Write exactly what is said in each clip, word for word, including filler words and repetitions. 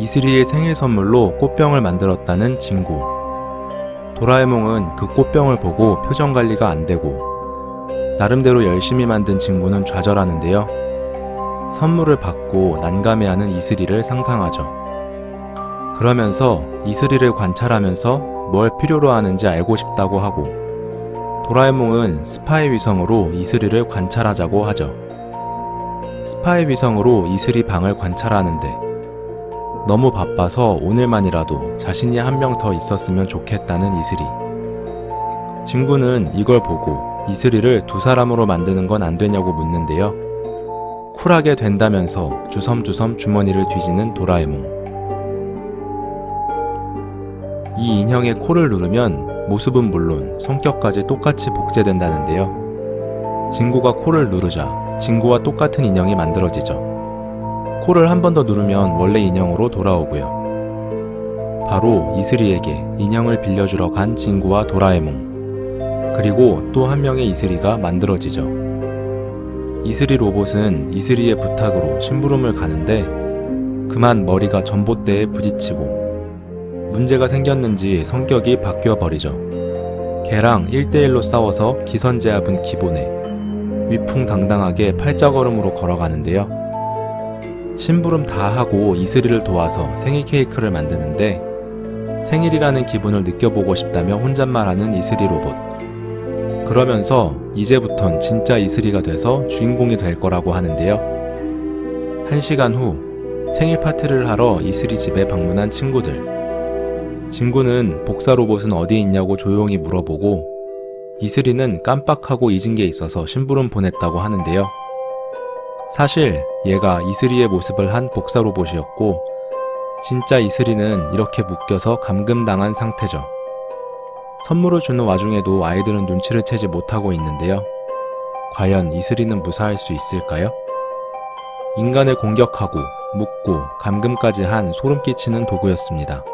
이슬이의 생일 선물로 꽃병을 만들었다는 친구. 도라에몽은 그 꽃병을 보고 표정 관리가 안 되고 나름대로 열심히 만든 친구는 좌절하는데요. 선물을 받고 난감해하는 이슬이를 상상하죠. 그러면서 이슬이를 관찰하면서 뭘 필요로 하는지 알고 싶다고 하고 도라에몽은 스파이 위성으로 이슬이를 관찰하자고 하죠. 스파이 위성으로 이슬이 방을 관찰하는데 너무 바빠서 오늘만이라도 자신이 한 명 더 있었으면 좋겠다는 이슬이. 친구는 이걸 보고 이슬이를 두 사람으로 만드는 건 안 되냐고 묻는데요. 쿨하게 된다면서 주섬주섬 주머니를 뒤지는 도라에몽. 이 인형의 코를 누르면 모습은 물론 성격까지 똑같이 복제된다는데요. 친구가 코를 누르자 친구와 똑같은 인형이 만들어지죠. 코를 한 번 더 누르면 원래 인형으로 돌아오고요. 바로 이슬이에게 인형을 빌려주러 간 친구와 도라에몽, 그리고 또 한 명의 이슬이가 만들어지죠. 이슬이 로봇은 이슬이의 부탁으로 심부름을 가는데 그만 머리가 전봇대에 부딪히고 문제가 생겼는지 성격이 바뀌어버리죠. 걔랑 일 대일로 싸워서 기선제압은 기본에 위풍당당하게 팔자걸음으로 걸어가는데요. 심부름 다 하고 이슬이를 도와서 생일 케이크를 만드는데 생일이라는 기분을 느껴보고 싶다며 혼잣말하는 이슬이 로봇. 그러면서 이제부턴 진짜 이슬이가 돼서 주인공이 될 거라고 하는데요. 한 시간 후 생일 파티를 하러 이슬이 집에 방문한 친구들. 친구는 복사 로봇은 어디 있냐고 조용히 물어보고 이슬이는 깜빡하고 잊은 게 있어서 심부름 보냈다고 하는데요. 사실 얘가 이슬이의 모습을 한 복사 로봇이었고 진짜 이슬이는 이렇게 묶여서 감금당한 상태죠. 선물을 주는 와중에도 아이들은 눈치를 채지 못하고 있는데요. 과연 이슬이는 무사할 수 있을까요? 인간을 공격하고 묶고 감금까지 한 소름 끼치는 도구였습니다.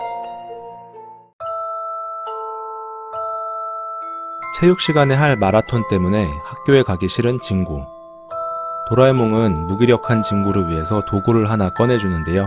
체육 시간에 할 마라톤 때문에 학교에 가기 싫은 친구. 도라에몽은 무기력한 친구를 위해서 도구를 하나 꺼내주는데요.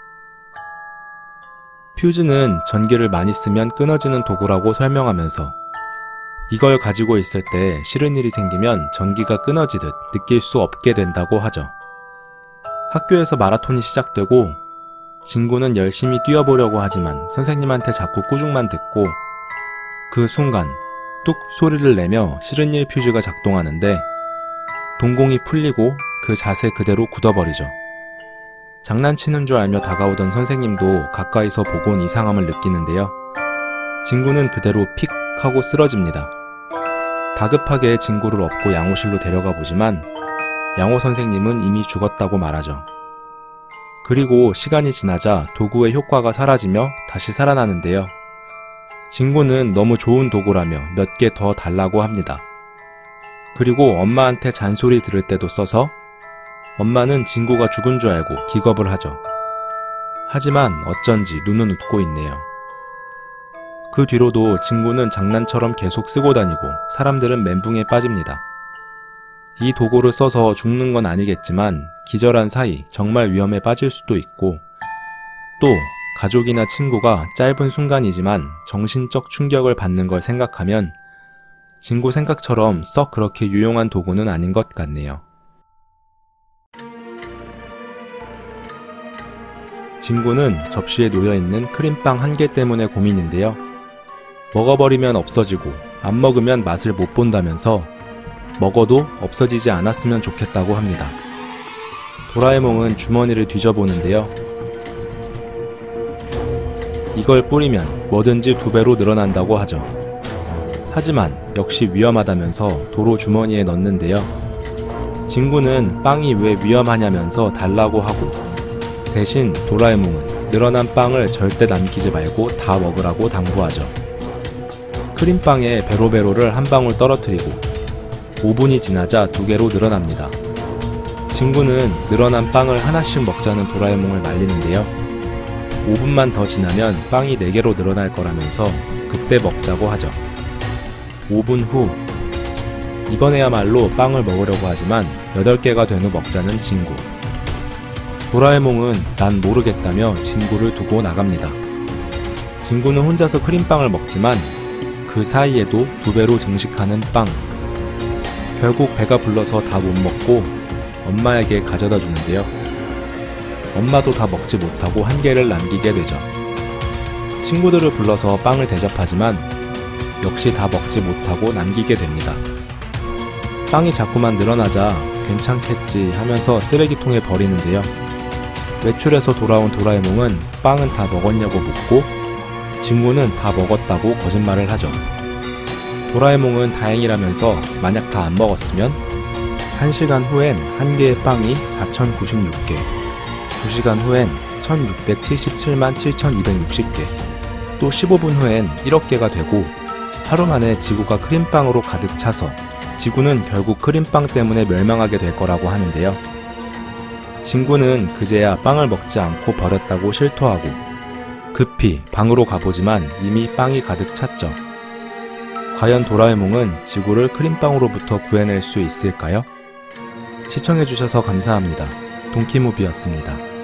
퓨즈는 전기를 많이 쓰면 끊어지는 도구라고 설명하면서 이걸 가지고 있을 때 싫은 일이 생기면 전기가 끊어지듯 느낄 수 없게 된다고 하죠. 학교에서 마라톤이 시작되고 친구는 열심히 뛰어보려고 하지만 선생님한테 자꾸 꾸중만 듣고 그 순간 뚝 소리를 내며 싫은 일 퓨즈가 작동하는데 동공이 풀리고 그 자세 그대로 굳어버리죠. 장난치는 줄 알며 다가오던 선생님도 가까이서 보곤 이상함을 느끼는데요. 친구는 그대로 픽 하고 쓰러집니다. 다급하게 친구를 업고 양호실로 데려가 보지만 양호 선생님은 이미 죽었다고 말하죠. 그리고 시간이 지나자 도구의 효과가 사라지며 다시 살아나는데요. 친구는 너무 좋은 도구라며 몇 개 더 달라고 합니다. 그리고 엄마한테 잔소리 들을 때도 써서 엄마는 친구가 죽은 줄 알고 기겁을 하죠. 하지만 어쩐지 눈은 웃고 있네요. 그 뒤로도 친구는 장난처럼 계속 쓰고 다니고 사람들은 멘붕에 빠집니다. 이 도구를 써서 죽는 건 아니겠지만 기절한 사이 정말 위험에 빠질 수도 있고 또 가족이나 친구가 짧은 순간이지만 정신적 충격을 받는 걸 생각하면 친구 생각처럼 썩 그렇게 유용한 도구는 아닌 것 같네요. 친구는 접시에 놓여있는 크림빵 한 개 때문에 고민인데요. 먹어버리면 없어지고 안 먹으면 맛을 못 본다면서 먹어도 없어지지 않았으면 좋겠다고 합니다. 도라에몽은 주머니를 뒤져보는데요. 이걸 뿌리면 뭐든지 두 배로 늘어난다고 하죠. 하지만 역시 위험하다면서 도로 주머니에 넣는데요. 친구는 빵이 왜 위험하냐면서 달라고 하고 대신 도라에몽은 늘어난 빵을 절대 남기지 말고 다 먹으라고 당부하죠. 크림빵에 베로베로를 한 방울 떨어뜨리고 오 분이 지나자 두 개로 늘어납니다. 친구는 늘어난 빵을 하나씩 먹자는 도라에몽을 말리는데요. 오 분만 더 지나면 빵이 네 개로 늘어날 거라면서 그때 먹자고 하죠. 오 분 후 이번에야말로 빵을 먹으려고 하지만 여덟 개가 된 후 먹자는 친구. 도라에몽은 난 모르겠다며 진구를 두고 나갑니다. 진구는 혼자서 크림빵을 먹지만 그 사이에도 두 배로 증식하는 빵. 결국 배가 불러서 다 못 먹고 엄마에게 가져다 주는데요. 엄마도 다 먹지 못하고 한 개를 남기게 되죠. 친구들을 불러서 빵을 대접하지만 역시 다 먹지 못하고 남기게 됩니다. 빵이 자꾸만 늘어나자 괜찮겠지 하면서 쓰레기통에 버리는데요. 외출해서 돌아온 도라에몽은 빵은 다 먹었냐고 묻고 친구는 다 먹었다고 거짓말을 하죠. 도라에몽은 다행이라면서 만약 다 안 먹었으면 한 시간 후엔 한 개의 빵이 사천구십육 개, 두 시간 후엔 천육백칠십칠만 칠천이백육십 개, 또 십오 분 후엔 일억 개가 되고 하루 만에 지구가 크림빵으로 가득 차서 지구는 결국 크림빵 때문에 멸망하게 될 거라고 하는데요. 진구는 그제야 빵을 먹지 않고 버렸다고 실토하고 급히 방으로 가보지만 이미 빵이 가득 찼죠. 과연 도라에몽은 지구를 크림빵으로부터 구해낼 수 있을까요? 시청해주셔서 감사합니다. 동키무비였습니다.